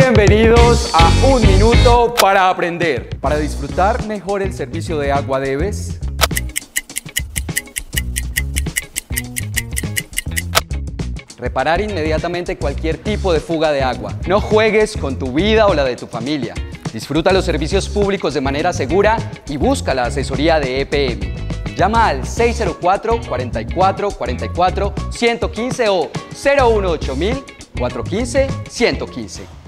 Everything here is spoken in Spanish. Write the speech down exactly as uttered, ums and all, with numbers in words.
Bienvenidos a Un Minuto para Aprender. Para disfrutar mejor el servicio de agua debes reparar inmediatamente cualquier tipo de fuga de agua. No juegues con tu vida o la de tu familia. Disfruta los servicios públicos de manera segura y busca la asesoría de E P M. Llama al seis cero cuatro, cuatro cuatro, cuatro cuatro, uno uno cinco o cero uno ocho mil, cuatrocientos quince, ciento quince.